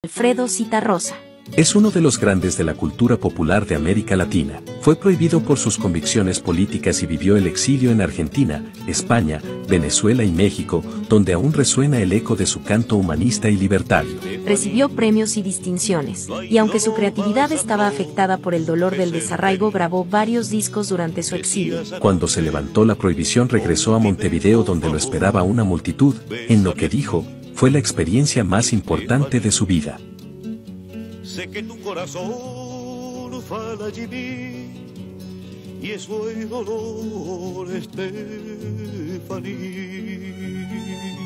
Alfredo Zitarrosa. Es uno de los grandes de la cultura popular de América Latina. Fue prohibido por sus convicciones políticas y vivió el exilio en Argentina, España, Venezuela y México, donde aún resuena el eco de su canto humanista y libertario. Recibió premios y distinciones, y aunque su creatividad estaba afectada por el dolor del desarraigo, grabó varios discos durante su exilio. Cuando se levantó la prohibición, regresó a Montevideo, donde lo esperaba una multitud, en lo que dijo, fue la experiencia más importante de su vida. Sé que tu corazón fala de mí y eso es dolor, Estefanía.